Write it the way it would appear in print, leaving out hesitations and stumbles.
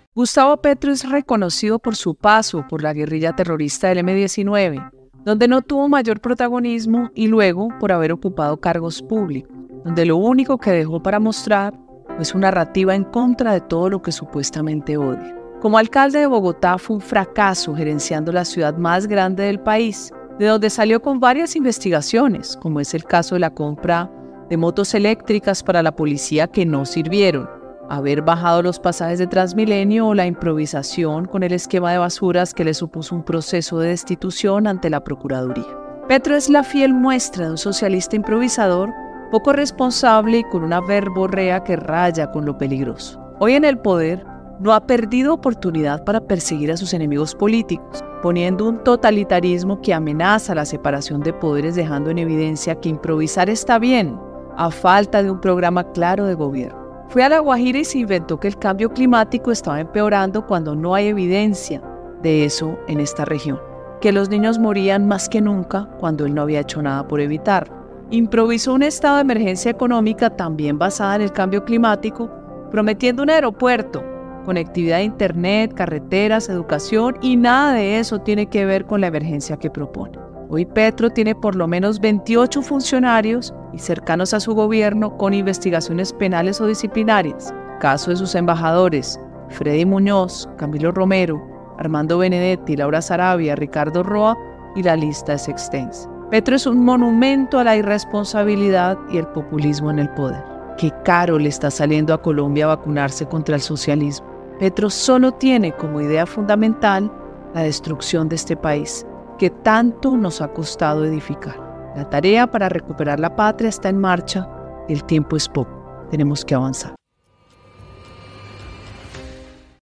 Gustavo Petro es reconocido por su paso por la guerrilla terrorista del M-19, donde no tuvo mayor protagonismo, y luego por haber ocupado cargos públicos, donde lo único que dejó para mostrar fue su narrativa en contra de todo lo que supuestamente odia. Como alcalde de Bogotá fue un fracaso gerenciando la ciudad más grande del país, de donde salió con varias investigaciones, como es el caso de la compra de motos eléctricas para la policía que no sirvieron, haber bajado los pasajes de Transmilenio o la improvisación con el esquema de basuras que le supuso un proceso de destitución ante la Procuraduría. Petro es la fiel muestra de un socialista improvisador, poco responsable y con una verborrea que raya con lo peligroso. Hoy en el poder, no ha perdido oportunidad para perseguir a sus enemigos políticos, poniendo un totalitarismo que amenaza la separación de poderes, dejando en evidencia que improvisar está bien, a falta de un programa claro de gobierno. Fue a La Guajira y se inventó que el cambio climático estaba empeorando cuando no hay evidencia de eso en esta región, que los niños morían más que nunca cuando él no había hecho nada por evitarlo. Improvisó un estado de emergencia económica también basada en el cambio climático, prometiendo un aeropuerto, conectividad a internet, carreteras, educación, y nada de eso tiene que ver con la emergencia que propone. Hoy Petro tiene por lo menos 28 funcionarios y cercanos a su gobierno con investigaciones penales o disciplinarias. Caso de sus embajadores, Freddy Muñoz, Camilo Romero, Armando Benedetti, Laura Sarabia, Ricardo Roa, y la lista es extensa. Petro es un monumento a la irresponsabilidad y el populismo en el poder. Qué caro le está saliendo a Colombia vacunarse contra el socialismo. Petro solo tiene como idea fundamental la destrucción de este país, que tanto nos ha costado edificar. La tarea para recuperar la patria está en marcha y el tiempo es poco. Tenemos que avanzar.